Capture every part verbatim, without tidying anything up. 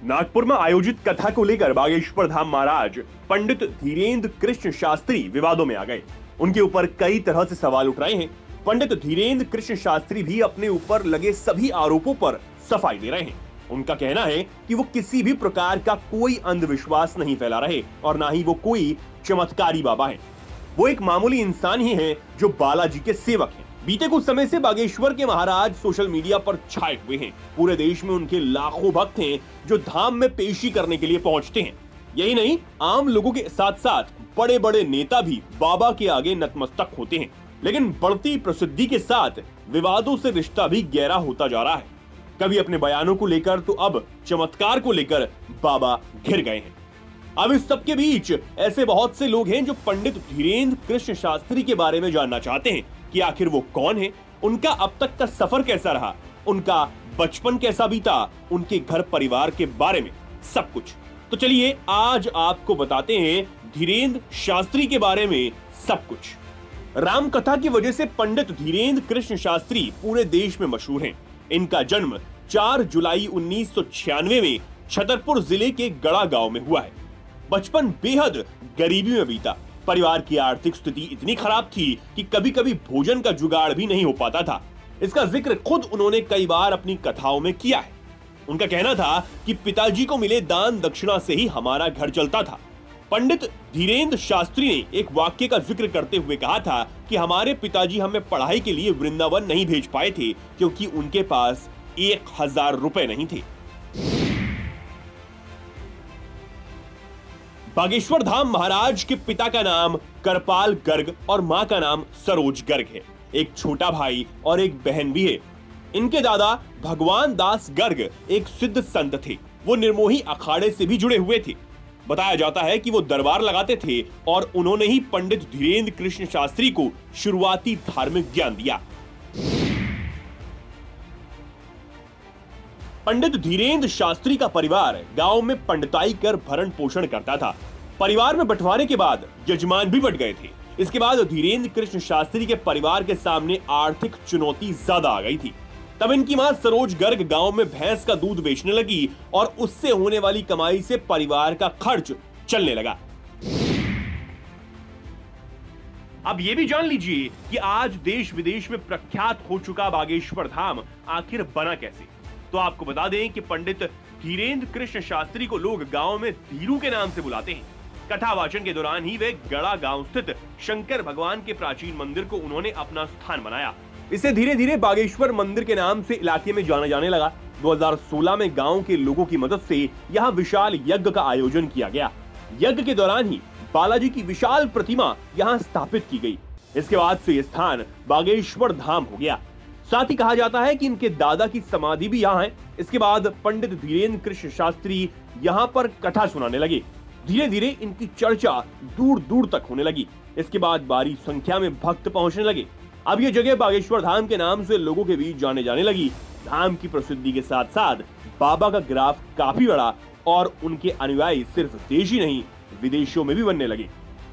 नागपुर में आयोजित कथा को लेकर बागेश्वर धाम महाराज पंडित धीरेन्द्र कृष्ण शास्त्री विवादों में आ गए। उनके ऊपर कई तरह से सवाल उठ रहे हैं। पंडित धीरेन्द्र कृष्ण शास्त्री भी अपने ऊपर लगे सभी आरोपों पर सफाई दे रहे हैं। उनका कहना है कि वो किसी भी प्रकार का कोई अंधविश्वास नहीं फैला रहे और ना ही वो कोई चमत्कारी बाबा है। वो एक मामूली इंसान ही है जो बालाजी के सेवक हैं। बीते कुछ समय से बागेश्वर के महाराज सोशल मीडिया पर छाए हुए हैं। पूरे देश में उनके लाखों भक्त हैं जो धाम में पेशी करने के लिए पहुंचते हैं। यही नहीं, आम लोगों के साथ साथ बड़े बड़े नेता भी बाबा के आगे नतमस्तक होते हैं। लेकिन बढ़ती प्रसिद्धि के साथ विवादों से रिश्ता भी गहरा होता जा रहा है। कभी अपने बयानों को लेकर तो अब चमत्कार को लेकर बाबा घिर गए हैं। अब इस सबके बीच ऐसे बहुत से लोग हैं जो पंडित धीरेन्द्र कृष्ण शास्त्री के बारे में जानना चाहते हैं कि आखिर वो कौन है, उनका अब तक का सफर कैसा रहा, उनका बचपन कैसा बीता, उनके घर परिवार के बारे में सब कुछ। तो चलिए आज आपको बताते हैं धीरेन्द्र शास्त्री के बारे में सब कुछ। राम कथा की वजह से पंडित धीरेन्द्र कृष्ण शास्त्री पूरे देश में मशहूर हैं। इनका जन्म चार जुलाई उन्नीस सौ छियानवे में छतरपुर जिले के गड़ा गांव में हुआ है। बचपन बेहद गरीबी में बीता। परिवार की आर्थिक स्थिति इतनी खराब थी कि कभी कभी भोजन का जुगाड़ भी नहीं हो पाता था। इसका जिक्र खुद उन्होंने कई बार अपनी कथाओं में किया है। उनका कहना था कि पिताजी को मिले दान दक्षिणा से ही हमारा घर चलता था। पंडित धीरेन्द्र शास्त्री ने एक वाक्य का जिक्र करते हुए कहा था कि हमारे पिताजी हमें पढ़ाई के लिए वृंदावन नहीं भेज पाए थे क्योंकि उनके पास एक हजार रुपए नहीं थे। बागेश्वर धाम महाराज के पिता का नाम करपाल गर्ग और मां का नाम सरोज गर्ग है। एक छोटा भाई और एक बहन भी है। इनके दादा भगवान दास गर्ग एक सिद्ध संत थे। वो निर्मोही अखाड़े से भी जुड़े हुए थे। बताया जाता है कि वो दरबार लगाते थे और उन्होंने ही पंडित धीरेन्द्र कृष्ण शास्त्री को शुरुआती धार्मिक ज्ञान दिया। पंडित धीरेन्द्र शास्त्री का परिवार गांव में पंडिताई कर भरण पोषण करता था। परिवार में बंटवारे के बाद यजमान भी बट गए थे। इसके बाद धीरेन्द्र कृष्ण शास्त्री के परिवार के सामने आर्थिक चुनौती ज्यादा आ गई थी। तब इनकी मां सरोज गर्ग गांव में भैंस का दूध बेचने लगी और उससे होने वाली कमाई से परिवार का खर्च चलने लगा। अब ये भी जान लीजिए कि आज देश विदेश में प्रख्यात हो चुका बागेश्वर धाम आखिर बना कैसे। तो आपको बता दें कि पंडित धीरेन्द्र कृष्ण शास्त्री को लोग गांव में धीरू के नाम से बुलाते हैं। कथा वाचन के दौरान ही वे गड़ा गांव स्थित शंकर भगवान के प्राचीन मंदिर को उन्होंने अपना स्थान बनाया। इसे धीरे धीरे बागेश्वर मंदिर के नाम से इलाके में जाना जाने लगा। दो हज़ार सोलह में गांव के लोगों की मदद से यहाँ विशाल यज्ञ का आयोजन किया गया। यज्ञ के दौरान ही बालाजी की विशाल प्रतिमा यहाँ स्थापित की गई। इसके बाद से यह स्थान बागेश्वर धाम हो गया। साथ ही कहा जाता है कि इनके दादा की समाधि भी यहाँ है। इसके बाद पंडित धीरेन्द्र कृष्ण शास्त्री यहाँ पर कथा सुनाने लगे। धीरे धीरे इनकी चर्चा दूर दूर तक होने लगी। इसके बाद भारी संख्या में भक्त पहुंचने लगे। अब ये जगह बागेश्वर धाम के नाम से लोगों के बीच जाने जाने लगी। धाम की प्रसिद्धि के साथ साथ बाबा का ग्राफ काफी बड़ा और उनके अनुयायी सिर्फ देश ही नहीं विदेशों में भी बनने लगे।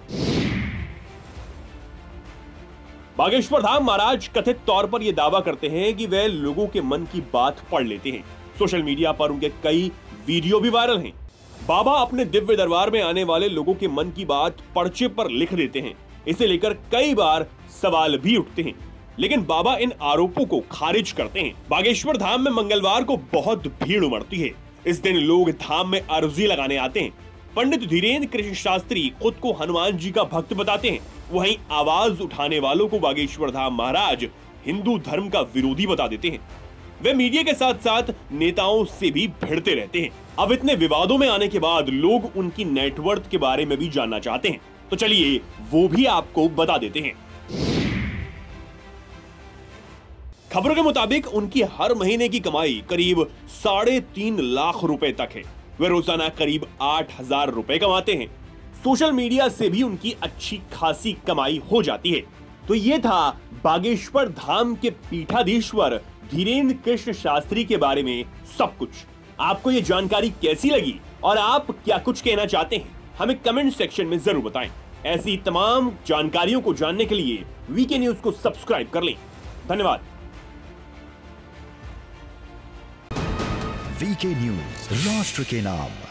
बागेश्वर धाम महाराज कथित तौर पर यह दावा करते हैं कि वे लोगों के मन की बात पढ़ लेते हैं। सोशल मीडिया पर उनके कई वीडियो भी वायरल हैं। बाबा अपने दिव्य दरबार में आने वाले लोगों के मन की बात पर्चे पर लिख देते हैं। इसे लेकर कई बार सवाल भी उठते हैं, लेकिन बाबा इन आरोपों को खारिज करते हैं। बागेश्वर धाम में मंगलवार को बहुत भीड़ उमड़ती है। इस दिन लोग धाम में अर्जी लगाने आते हैं। पंडित धीरेन्द्र कृष्ण शास्त्री खुद को हनुमान जी का भक्त बताते हैं। वहीं आवाज उठाने वालों को बागेश्वर धाम महाराज हिंदू धर्म का विरोधी बता देते हैं। वे मीडिया के साथ साथ नेताओं से भी भिड़ते रहते हैं। अब इतने विवादों में आने के बाद लोग उनकी नेटवर्थ के बारे में भी जानना चाहते हैं। तो चलिए वो भी आपको बता देते हैं। खबरों के मुताबिक उनकी हर महीने की कमाई करीब साढ़े तीन लाख रुपए तक है। वे रोजाना करीब आठ हजार रुपए कमाते हैं। सोशल मीडिया से भी उनकी अच्छी खासी कमाई हो जाती है। तो ये था बागेश्वर धाम के पीठाधीश्वर धीरेन्द्र कृष्ण शास्त्री के बारे में सब कुछ। आपको ये जानकारी कैसी लगी और आप क्या कुछ कहना चाहते हैं, हमें कमेंट सेक्शन में जरूर बताएं। ऐसी तमाम जानकारियों को जानने के लिए वीके न्यूज को सब्सक्राइब कर लें। धन्यवाद। वीके न्यूज, राष्ट्र के नाम।